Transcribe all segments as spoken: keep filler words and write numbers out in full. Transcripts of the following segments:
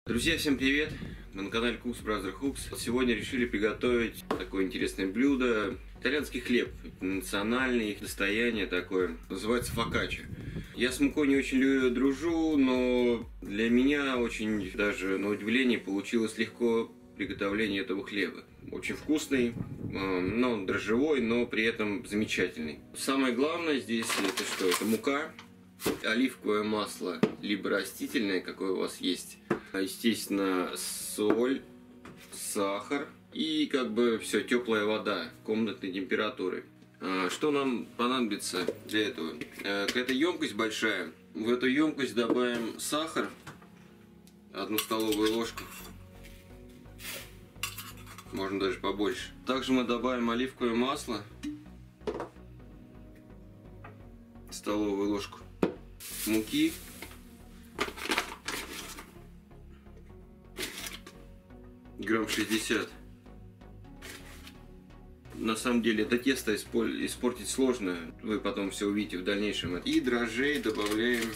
Друзья, всем привет! Мы на канале Cooks Brother Hooks. Сегодня решили приготовить такое интересное блюдо. Итальянский хлеб, национальный, достояние такое. Называется фокаччо. Я с мукой не очень дружу, но для меня очень даже на удивление получилось легко приготовление этого хлеба. Очень вкусный, но дрожжевой, но при этом замечательный. Самое главное здесь это что? Это мука, оливковое масло, либо растительное, какое у вас есть. Естественно, соль, сахар и как бы все, теплая вода комнатной температуры. Что нам понадобится для этого? Какая-то емкость большая. В эту емкость добавим сахар, одну столовую ложку. Можно даже побольше. Также мы добавим оливковое масло, столовую ложку муки, грамм шестьдесят. На самом деле это тесто испортить сложно, вы потом все увидите в дальнейшем. И дрожжей добавляем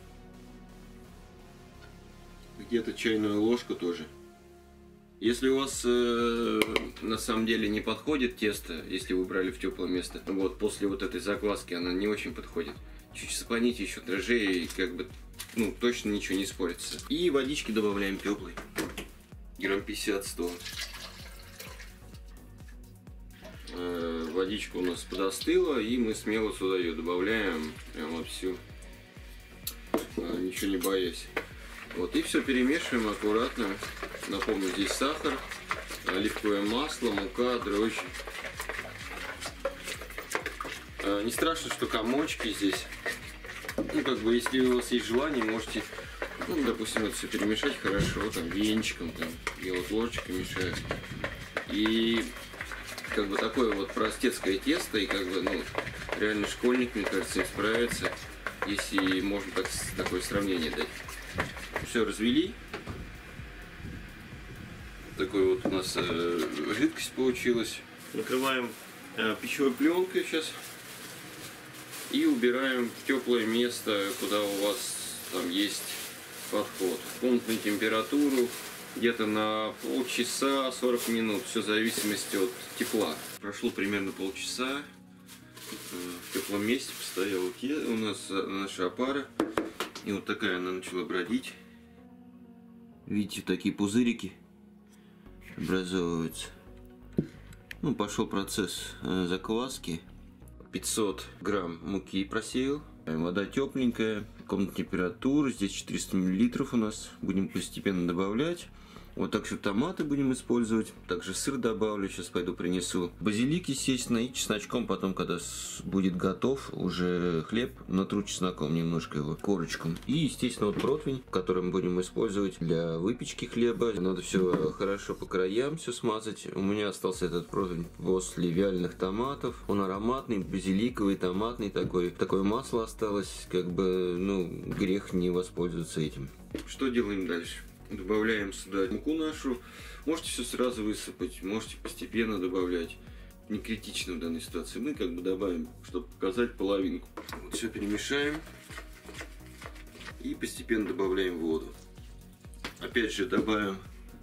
где-то чайную ложку тоже. Если у вас э, на самом деле не подходит тесто, если вы брали в теплое место, вот после вот этой закваски она не очень подходит. Чуть сыпаните еще дрожжей, и как бы, ну, точно ничего не испортится. И водички добавляем теплой, грамм пятьдесят-сто. Э, водичка у нас подостыла, и мы смело сюда ее добавляем, прямо всю, э, ничего не боясь. Вот, и все перемешиваем аккуратно. Напомню, здесь сахар, оливковое масло, мука, дрожжи. А, не страшно, что комочки здесь. Ну, как бы, если у вас есть желание, можете, ну, допустим, это все перемешать хорошо, там, венчиком, там, я вот ложечкой мешаю. И, как бы, такое вот простецкое тесто, и, как бы, ну, реально школьник, мне кажется, им справится, если можно так, такое сравнение дать. Все развели. Такой вот у нас э, жидкость получилась. Накрываем э, пищевой пленкой сейчас и убираем в теплое место, куда у вас там есть подход. В комнатную температуру где-то на полчаса, сорок минут, все в зависимости от тепла. Прошло примерно полчаса. Э, в теплом месте постояла у нас наша опара. И вот такая она начала бродить. Видите, такие пузырики образовываются. Ну, пошел процесс закваски. пятьсот грамм муки просеял. Вода тепленькая, комнатная температура. Здесь четыреста миллилитров у нас. Будем постепенно добавлять. Вот так что томаты будем использовать. Также сыр добавлю, сейчас пойду принесу. Базилик, естественно, и чесночком потом, когда будет готов уже хлеб, натру чесноком немножко его, корочком. И, естественно, вот противень, который мы будем использовать для выпечки хлеба. Надо все хорошо по краям все смазать. У меня остался этот противень после вяленых томатов. Он ароматный, базиликовый, томатный такой. Такое масло осталось, как бы, ну, грех не воспользоваться этим. Что делаем дальше? Добавляем сюда муку нашу. Можете все сразу высыпать, можете постепенно добавлять. Не критично в данной ситуации. Мы как бы добавим, чтобы показать половинку. Вот все перемешаем. И постепенно добавляем воду. Опять же добавим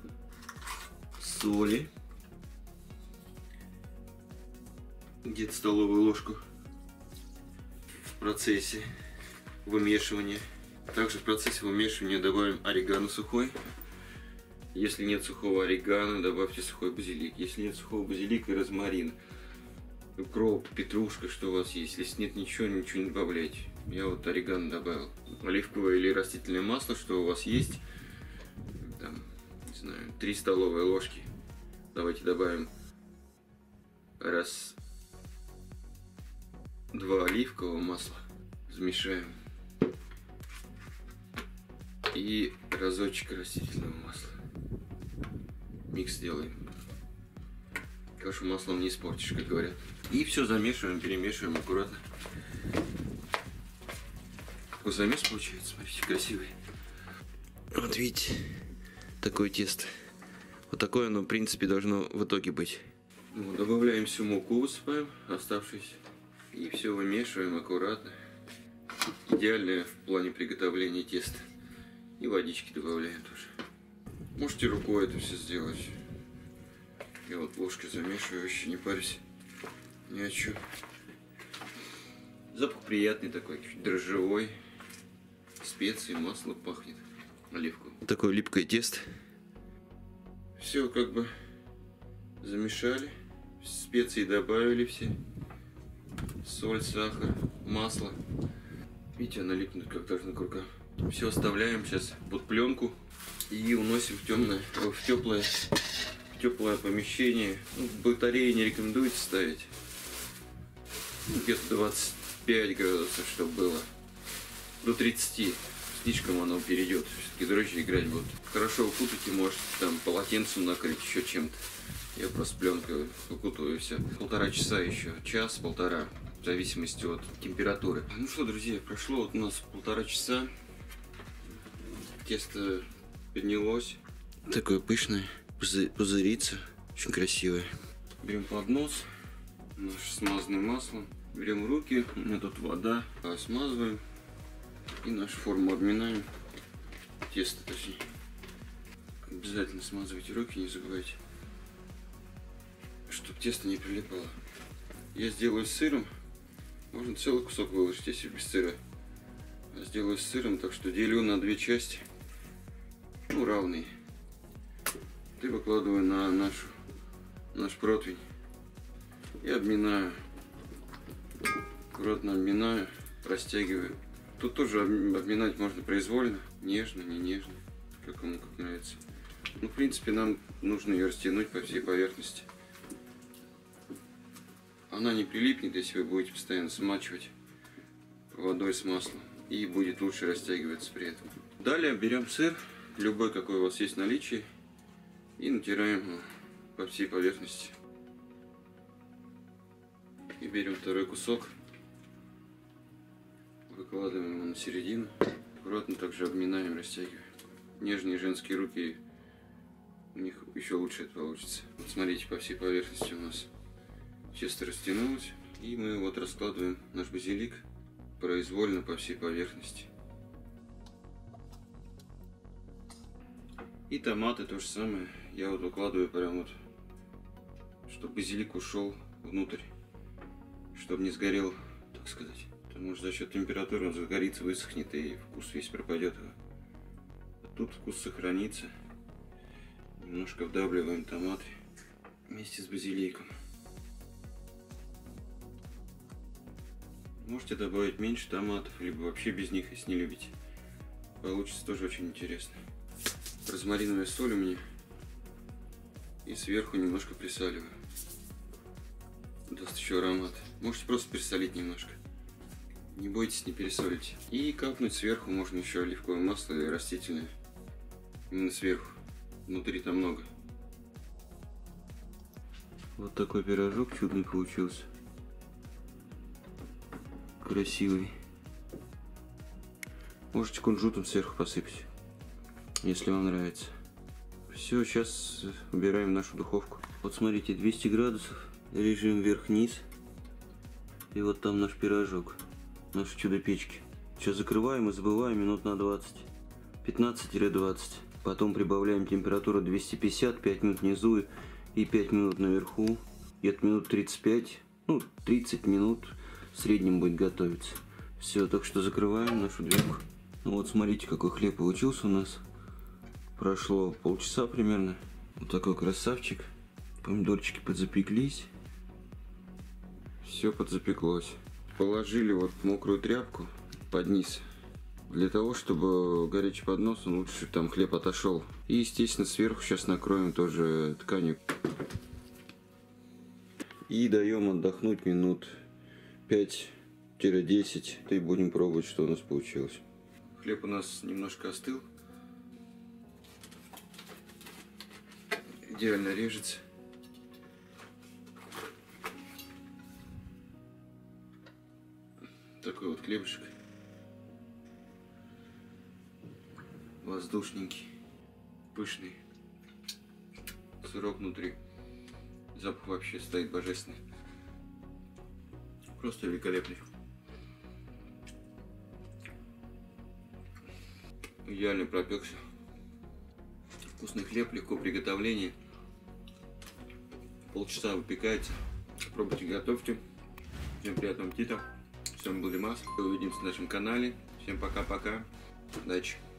соли. Где-то столовую ложку в процессе вымешивания. Также в процессе вымешивания добавим орегано сухой. Если нет сухого орегано, добавьте сухой базилик. Если нет сухого базилика и розмарин, укроп, петрушка, что у вас есть. Если нет ничего, ничего не добавляйте. Я вот орегано добавил. Оливковое или растительное масло, что у вас есть. Там, не знаю, три столовые ложки. Давайте добавим раз, два оливкового масла. Замешаем. И разочек растительного масла. Микс делаем. Кашу маслом не испортишь, как говорят. И все замешиваем, перемешиваем аккуратно. Такой замес получается, смотрите, красивый. Вот видите, такое тесто. Вот такое оно, в принципе, должно в итоге быть. Ну, добавляем всю муку, высыпаем оставшуюся. И все вымешиваем аккуратно. Идеальное в плане приготовления теста. И водички добавляем тоже. Можете рукой это все сделать. Я вот ложкой замешиваю, вообще не парюсь ни о чем. Запах приятный такой, чуть дрожжевой. Специи, масло пахнет. Оливку. Такое липкое тесто. Все как бы замешали. Специи добавили все. Соль, сахар, масло. Видите, она липнет как должна к рукам. Все оставляем сейчас под пленку и уносим в темное, в теплое, в теплое помещение. Ну, батареи не рекомендуется ставить. Ну, где-то двадцать пять градусов, чтобы было. До тридцати. Слишком оно перейдет. Все-таки дрожжи играть будут. Хорошо укутайте, может там полотенцем накрыть, еще чем-то. Я просто пленкой укутываю и все. Полтора часа еще. Час-полтора. В зависимости от температуры. Ну что, друзья, прошло вот у нас полтора часа. Тесто поднялось. Такое пышное. Пузырится. Очень красивое. Берем поднос. Наш смазанный маслом. Берем руки. У меня тут вода. Смазываем. И нашу форму обминаем. Тесто, точнее. Обязательно смазывайте руки, не забывайте. Чтобы тесто не прилипало. Я сделаю с сыром. Можно целый кусок выложить, если без сыра. Я сделаю с сыром, так что делю на две части. Ну, равные. И выкладываю на нашу, наш противень. И обминаю. Аккуратно обминаю, растягиваю. Тут тоже обминать можно произвольно. Нежно, не нежно. Как кому как нравится. Ну, в принципе, нам нужно ее растянуть по всей поверхности. Она не прилипнет, если вы будете постоянно смачивать водой с маслом. И будет лучше растягиваться при этом. Далее берем сыр, любой, какой у вас есть в наличии. И натираем по всей поверхности. И берем второй кусок. Выкладываем его на середину. Аккуратно также обминаем, растягиваем. Нежные женские руки, у них еще лучше это получится. Вот смотрите, по всей поверхности у нас тесто растянулось. И мы вот раскладываем наш базилик произвольно по всей поверхности. И томаты то же самое. Я вот выкладываю прям вот, чтобы базилик ушел внутрь. Чтобы не сгорел, так сказать. Потому что за счет температуры он загорится, высохнет и вкус весь пропадет. А тут вкус сохранится. Немножко вдавливаем томаты вместе с базиликом. Можете добавить меньше томатов, либо вообще без них, если не любите. Получится тоже очень интересно. Розмариновая соль у меня. И сверху немножко присаливаю. Даст еще аромат. Можете просто присолить немножко. Не бойтесь, не пересолите. И капнуть сверху можно еще оливковое масло или растительное. Именно сверху. Внутри там много. Вот такой пирожок чудный получился. Красивый. Можете кунжутом сверху посыпать, если вам нравится. Все, сейчас убираем в нашу духовку. Вот смотрите, двести градусов, режим вверх-вниз. И вот там наш пирожок, наши чудо-печки. Сейчас закрываем и забываем минут на двадцать. пятнадцать-двадцать. Потом прибавляем температуру двести пятьдесят, пять минут внизу и пять минут наверху. Где-то минут тридцать пять, ну тридцать минут в среднем будет готовиться. Все, так что закрываем нашу дверку. Ну вот смотрите, какой хлеб получился у нас. Прошло полчаса примерно. Вот такой красавчик. Помидорчики подзапеклись. Все подзапеклось. Положили вот мокрую тряпку под низ. Для того, чтобы горячий поднос, он лучше там хлеб отошел. И естественно сверху сейчас накроем тоже тканью. И даем отдохнуть минут пять-десять. И будем пробовать, что у нас получилось. Хлеб у нас немножко остыл. Идеально режется. Такой вот хлебушек. Воздушненький, пышный. Сырок внутри. Запах вообще стоит божественный. Просто великолепный. Идеально пропекся. Вкусный хлеб, легко приготовления. Полчаса выпекается. Пробуйте, готовьте. Всем приятного аппетита. С вами был Димас. Увидимся на нашем канале. Всем пока-пока. Удачи.